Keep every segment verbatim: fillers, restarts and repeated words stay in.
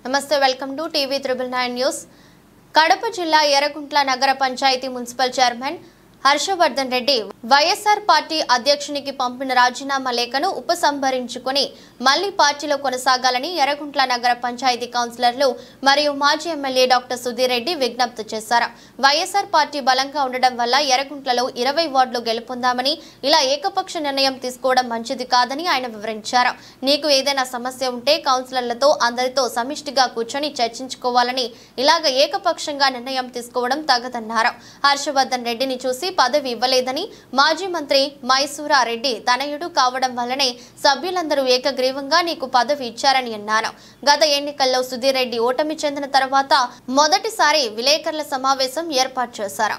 నమస్తే welcome to TV triple nine news. Kadapa జిల్లా ఎర్రగుంట్ల నగర panchayat municipal chairman Harshavardhan Reddy YSR party అధ్యక్షునికి పంపిన రాజీనామా లేఖను ఉపసంహరించుకొని మళ్లీ పార్టీలో కొనసాగాలని ఎర్రగుంట్ల నగర పంచాయతీ కౌన్సిలర్లు మరియు మాజీ ఎమ్మెల్యే డాక్టర్ సుధీర్ రెడ్డి విజ్ఞప్తి చేశారు. వైఎస్ఆర్ పార్టీ బలంగా ఉండడం వల్ల ఎర్రగుంట్లలో ఇరవై వార్డులు గెలుపొందామని, ఇలా ఏకపక్ష నిర్ణయం తీసుకోవడం మంచిది కాదని ఆయన వివరించారు. నీకు ఏదైనా సమస్య ఉంటే కౌన్సిలర్లతో అందరితో సమిష్టిగా కూర్చొని చర్చించుకోవాలని, ఇలాగ ఏకపక్షంగా నిర్ణయం తీసుకోవడం తగదన్నారు. హర్షవర్ధన్ రెడ్డిని చూసి పదవి ఇవ్వలేదని, మాజీ మంత్రి మైసూరా రెడ్డి తనయుడు కావడం వల్లనే సభ్యులందరూ ఏకగ్రీవంగా నీకు పదవి ఇచ్చారని అన్నారు. గత ఎన్నికల్లో సుధీర్ రెడ్డి ఓటమి చెందిన తర్వాత మొదటిసారి విలేకరుల సమావేశం ఏర్పాటు చేశారు.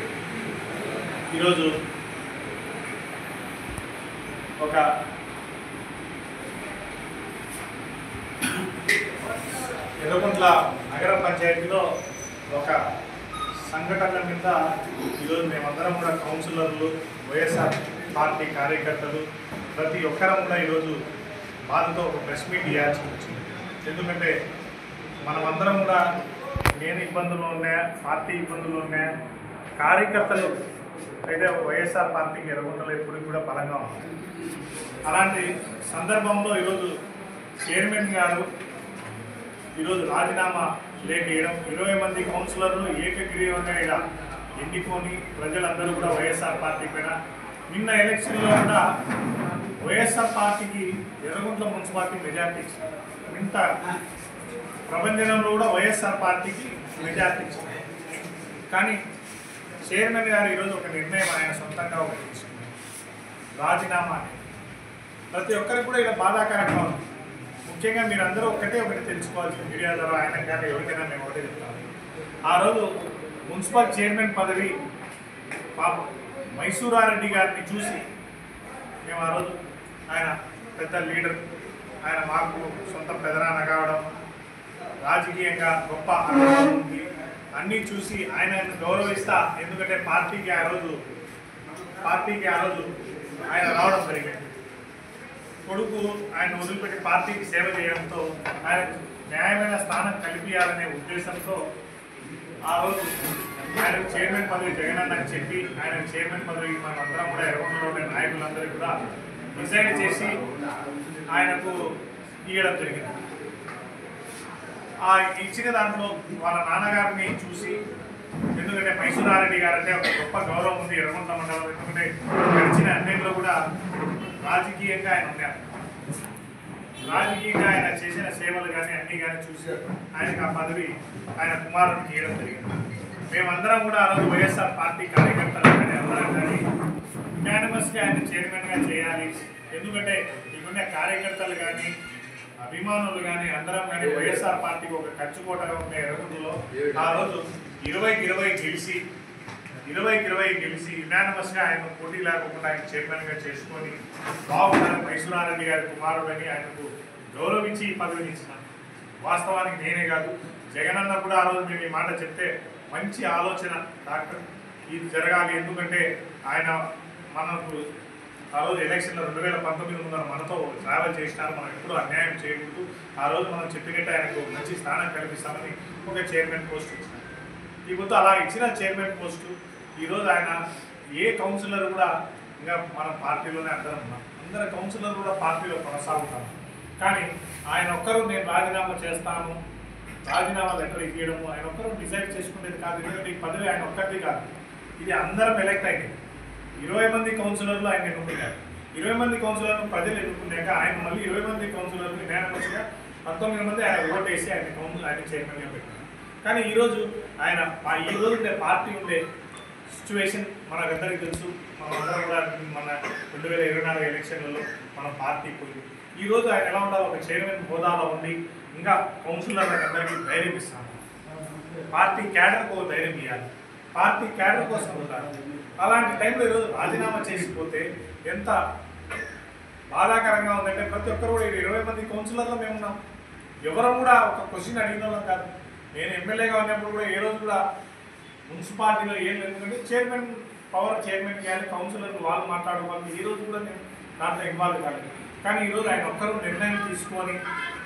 ఈరోజు ఒక ఎర్రగుంట్ల నగర పంచాయతీలో ఒక సంఘటనల మీద ఈరోజు మేమందరం కూడా కౌన్సిలర్లు, వైఎస్ఆర్ పార్టీ కార్యకర్తలు ప్రతి ఒక్కరం కూడా ఈరోజు బాధతో ఒక ప్రెస్ మీట్ ఇవ్వాల్సి వచ్చింది. ఎందుకంటే మనమందరం కూడా నేను ఇబ్బందులు ఉన్నాయా, పార్టీ ఇబ్బందులు ఉన్నాయా, కార్యకర్తలు అయితే వైఎస్ఆర్ పార్టీకి ఎర్రగుంటలో ఎప్పటికి కూడా బలంగా ఉంది. అలాంటి సందర్భంలో ఈరోజు చైర్మన్ గారు ఈరోజు రాజీనామా లేఖ వేయడం, ఇరవై మంది కౌన్సిలర్లు ఏకగ్రీవంగా ఇలా ఎన్నుకొని ప్రజలందరూ కూడా వైఎస్ఆర్ పార్టీ పైన నిన్న ఎలక్షన్లో కూడా వైఎస్ఆర్ పార్టీకి ఎర్రగుంట్ల మున్సిపాలిటీ మెజార్టీ ఇచ్చింది. ఇంత ప్రపంచంలో కూడా వైఎస్ఆర్ పార్టీకి మెజార్టీ ఇచ్చింది. కానీ చైర్మన్ గారు ఈరోజు ఒక నిర్ణయం ఆయన సొంతంగా ఒకటి తీసుకున్నారు, రాజీనామా. ప్రతి ఒక్కరికి కూడా ఇలా బాధాకరంగా ఉంది. ముఖ్యంగా మీరందరూ ఒకటే ఒకటి తెలుసుకోవాల్సింది, మీడియా ద్వారా ఆయన కానీ ఎవరికైనా మేము ఒకటే చెప్తాము. ఆ రోజు మున్సిపల్ చైర్మన్ పదవి పాప మైసూరారెడ్డి గారిని చూసి మేము ఆ రోజు ఆయన పెద్ద లీడర్, ఆయన మాకు సొంత పెదనాన్న కావడం, రాజకీయంగా గొప్ప అనుభవం ఉంది, అన్నీ చూసి ఆయన గౌరవిస్తా. ఎందుకంటే పార్టీకి ఆ రోజు పార్టీకి ఆ రోజు ఆయన రావడం జరిగింది. కొడుకు ఆయన వదిలిపెట్టి పార్టీకి సేవ చేయడంతో ఆయన న్యాయమైన స్థానం కల్పించాలనే ఉద్దేశంతో ఆ రోజు ఆయన చైర్మన్ పదవి జగనన్నకి చెప్పి ఆయన చైర్మన్ పదవికి మనమందరం కూడా ఎర్రగుంటలో ఉండే నాయకులందరూ కూడా డిసైడ్ చేసి ఆయనకు ఇవ్వడం జరిగింది. ఆ ఇచ్చిన దాంట్లో వాళ్ళ నాన్నగారిని చూసి, ఎందుకంటే మైసూరారెడ్డి గారు అంటే ఒక గొప్ప గౌరవం ఉంది ఎర్రగుంట మండలం. ఎందుకంటే గడిచిన అన్నింటిలో కూడా రాజకీయంగా ఆయన ఉన్నారు, రాజకీయంగా ఆయన చేసిన సేవలు కానీ అన్నీ కానీ చూసి ఆయనకు ఆ పదవి ఆయన కుమారుడికి ఇవ్వడం జరిగింది. మేమందరం కూడా ఆ రోజు వైఎస్ఆర్ పార్టీ కార్యకర్తలు కానీ అందరం కానీ యునానిమస్గా ఆయన చైర్మన్గా చేయాలి. ఎందుకంటే ఇక్కడున్న కార్యకర్తలు కానీ అభిమానులు కానీ అందరం కానీ వైఎస్ఆర్ పార్టీకి ఒక ఖర్చుకోటగా ఉండే ఎర్రగుంటలో ఆ రోజు ఇరవైకి ఇరవై గెలిచి ఇరవైకి ఇరవై గెలిచి యునానిమస్గా ఆయన పోటీ లేకుండా ఆయన చైర్మన్గా చేసుకొని బాగున్నారు. మైసూరారెడ్డి గారి కుమారుడని ఆయనకు గౌరవించి ఈ పదవిని ఇచ్చినాను. వాస్తవానికి నేనే కాదు, జగనన్న కూడా ఆ రోజు మేము ఈ మాట చెప్తే మంచి ఆలోచన డాక్టర్, ఇది జరగాలి. ఎందుకంటే ఆయన మనకు ఆ రోజు ఎలక్షన్లో రెండు వేల పంతొమ్మిది ముందర మనతో ట్రావెల్ చేసినారు, మనం ఎప్పుడూ అన్యాయం చేయకూడదు, ఆ రోజు మనం చెప్పినట్టు ఆయనకు మంచి స్థానం కల్పిస్తామని ఒక చైర్మన్ పోస్ట్ ఇచ్చినారు. ఇప్పుడు అలా ఇచ్చిన చైర్మన్ పోస్టు ఈరోజు ఆయన ఏ కౌన్సిలర్ కూడా ఇంకా మన పార్టీలోనే అందరం ఉన్నాం, అందరు కౌన్సిలర్ కూడా పార్టీలో కొనసాగుతాము. కానీ ఆయన ఒక్కరు నేను రాజీనామా చేస్తాను, రాజీనామా లెటర్ ఇవ్వడము ఆయన ఒక్కరు డిసైడ్ చేసుకునేది కాదు. ఎందుకంటే ఈ పదవి ఆయన ఒక్కరిది కాదు, ఇది అందరం ఎలక్ట్ అయింది. ఇరవై మంది కౌన్సిలర్లు ఆయన ఎన్నుకున్నారు. ఇరవై మంది కౌన్సిలర్లు ప్రజలు ఎన్నుకున్నాక ఆయన మళ్ళీ ఇరవై మంది కౌన్సిలర్లు న్యాయమూర్తిగా పంతొమ్మిది మంది ఆయన ఓటేసి ఆయన కౌన్సిల్ ఆయన చైర్మన్గా పెట్టారు. కానీ ఈరోజు ఆయన ఈ రోజు ఉండే పార్టీ ఉండే సిచ్యువేషన్ మనకందరికీ తెలుసు. మనం అందరం కూడా మన రెండు వేల ఇరవై నాలుగు ఎలక్షన్లలో మన పార్టీ పోయింది. ఈరోజు ఆయన ఎలా ఉండాలి, ఒక చైర్మన్ హోదాలో ఉండి ఇంకా కౌన్సిలర్లకు అందరికీ ధైర్యం ఇస్తాను, పార్టీ క్యాడర్కు ధైర్యం ఇవ్వాలి, పార్టీ క్యాడర్ కోసం ఉంటారు. అలాంటి టైంలో ఈరోజు రాజీనామా చేసిపోతే ఎంత బాధాకరంగా ఉందంటే ప్రతి ఒక్కరు కూడా ఇరవై మంది కౌన్సిలర్లో మేము ఉన్నాం, ఎవరు కూడా ఒక క్వశ్చన్ అడిగిన వాళ్ళం కాదు. నేను ఎమ్మెల్యేగా ఉన్నప్పుడు కూడా ఏ రోజు కూడా మున్సిపాలిటీలో ఏం లేదు, ఎందుకంటే చైర్మన్ పవర్ చైర్మన్ కానీ కౌన్సిలర్లు వాళ్ళు మాట్లాడుకోవాలి, ఈ రోజు కూడా నేను దాంట్లో ఇన్వాల్వ్ కాలేదు. కానీ ఈరోజు ఆయన ఒక్కరు నిర్ణయం తీసుకొని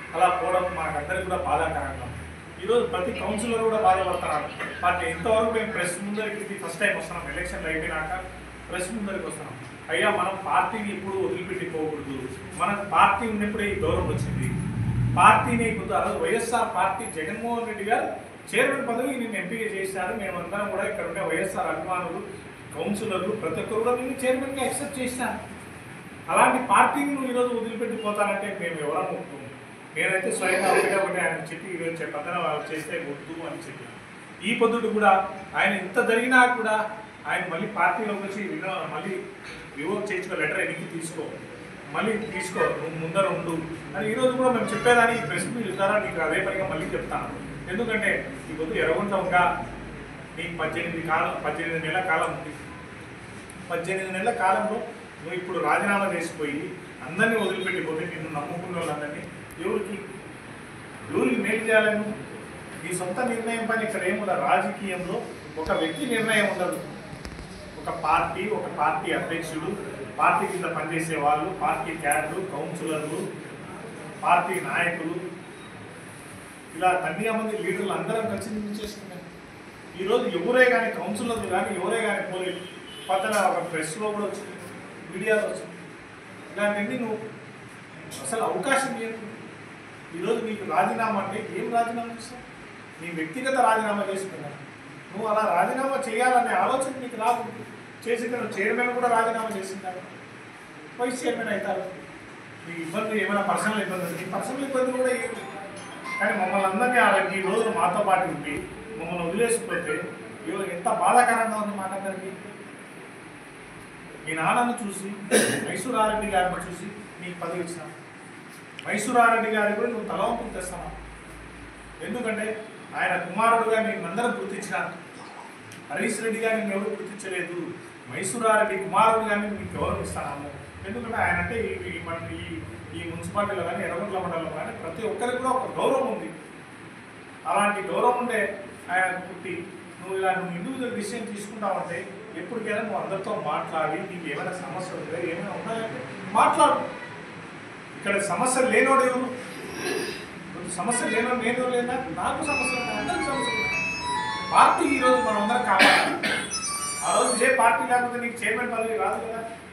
అలా పోవడం మాకందరికీ కూడా బాధాకరంగా ఉంది. ఈరోజు ప్రతి కౌన్సిలర్ కూడా బాధపడుతున్నారు. పార్టీ ఇంతవరకు మేము ప్రెస్ ముందరికి ఫస్ట్ టైం వస్తున్నాం, ఎలక్షన్లు అయిపోయినాక ప్రెస్ ముందరికి వస్తున్నాం. అయ్యా మనం పార్టీని ఎప్పుడు వదిలిపెట్టిపోకూడదు, మన పార్టీ ఉన్నప్పుడే ఈ గౌరవం వచ్చింది. పార్టీని ఇప్పుడు ఆ రోజు వైఎస్ఆర్ పార్టీ జగన్మోహన్ రెడ్డి గారు చైర్మన్ పదవి నేను ఎంపీగా చేశారు. మేమందరం కూడా ఇక్కడ ఉండే వైఎస్ఆర్ అభిమానులు, కౌన్సిలర్లు ప్రతి ఒక్కరు కూడా నేను చైర్మన్గా యాక్సెప్ట్ చేశాను. అలాంటి పార్టీని నువ్వు ఈరోజు వదిలిపెట్టిపోతానంటే మేము ఎవరన్నా ఒప్పుకోము. నేనైతే స్వయంగా ఒకటే ఒకటి ఆయన చెప్పి ఈరోజు చెప్పద్దన వాళ్ళు చేస్తే వద్దు అని చెప్పి ఈ పొద్దుడు కూడా ఆయన ఇంత జరిగినా కూడా ఆయన మళ్ళీ పార్టీలోకి వచ్చి వినో మళ్ళీ వివోక్ చేయించుకో, లెటర్ ఎన్నికి తీసుకో, మళ్ళీ తీసుకో, నువ్వు ముందర ఉండు అని ఈరోజు కూడా మేము చెప్పేదాన్ని ఈ ప్రెస్ మీట్ ద్వారా నీకు అదే పనిగా మళ్ళీ చెప్తాను. ఎందుకంటే ఈ పొద్దు ఎరగొంట ఇంకా నీకు పద్దెనిమిది కాలం పద్దెనిమిది నెలల కాలం ఉంది. పద్దెనిమిది నెలల కాలంలో నువ్వు ఇప్పుడు రాజీనామా చేసిపోయి అందరినీ వదిలిపెట్టిపోతే నిన్ను నమ్ముకున్న వాళ్ళందరినీ ఎవరికి ఎవరికి మేలు చేయాలను? నీ సొంత నిర్ణయం పని ఇక్కడ ఏముండదు. రాజకీయంలో ఒక వ్యక్తి నిర్ణయం ఉండదు. ఒక పార్టీ, ఒక పార్టీ అధ్యక్షుడు, పార్టీ కింద పనిచేసే వాళ్ళు, పార్టీ క్యాడర్లు, కౌన్సిలర్లు, పార్టీ నాయకులు, ఇలా తన్నియా మంది లీడర్లు అందరం కలిసి చేసుకున్నారు. ఈరోజు ఎవరే కానీ కౌన్సిలర్లు కానీ ఎవరే కానీ పోలీ పక్కన ఒక ప్రెస్లో కూడా వచ్చింది, మీడియాలో వచ్చింది. ఇలాంటివన్నీ నువ్వు అసలు అవకాశం లేదు. ఈరోజు నీకు రాజీనామా అంటే ఏం రాజీనామా చేస్తావు? నీ వ్యక్తిగత రాజీనామా చేసుకున్నావు. నువ్వు అలా రాజీనామా చేయాలనే ఆలోచన నీకు రాదు. చేసిన చైర్మన్ కూడా రాజీనామా చేసింటారు, వైస్ చైర్మన్ అవుతారు. నీ ఇబ్బంది ఏమైనా పర్సనల్ ఇబ్బంది ఉంది, నీ పర్సనల్ ఇబ్బంది కూడా ఏమి. కానీ మమ్మల్ని అందరినీ ఆ ఈ రోజులు మాతో పాటు ఉండి మమ్మల్ని వదిలేసిపోతే ఈరోజు ఎంత బాధాకరంగా ఉంది మాకందరికీ. మీ నాన్నను చూసి, మైసూరారెడ్డి గారిని చూసి నీకు పదవి ఇచ్చినా, మైసూరారెడ్డి గారి కూడా నువ్వు తలవంపులు తెస్తున్నావు. ఎందుకంటే ఆయన కుమారుడుగా నేను అందరం గుర్తించిన, హరీష్ రెడ్డి గారిని నేను ఎవరు గుర్తించలేదు. మైసూరారెడ్డి కుమారుడు కానీ మీకు గౌరవం ఇస్తాను. ఎందుకంటే ఆయన అంటే ఈ ఈ ఈ మున్సిపాలిటీలో కానీ ఎర్రగొంట్ల మండలంలో కానీ ప్రతి ఒక్కరికి కూడా ఒక గౌరవం ఉంది. అలాంటి గౌరవం ఉండే ఆయన పుట్టి నువ్వు ఇలా నువ్వు ఇండివిజువల్ డిసిషన్ తీసుకుంటావంటే ఎప్పటికైనా నువ్వు అందరితో మాట్లాడి నీకు ఏమైనా సమస్యలు ఉందా, ఏమైనా ఉన్నాయంటే మాట్లాడు. ఇక్కడ సమస్యలు లేనోడు ఎవరు? సమస్యలు లేనోడు నేను లేదా? నాకు సమస్యలు ఉన్నాయి, అందరికి సమస్యలు ఉన్నాయి. పార్టీ ఈరోజు మనం అందరం కావాలి. ఆ రోజు ఏ పార్టీ లేకపోతే నీకు చైర్మన్ పదవి రాదు కదా.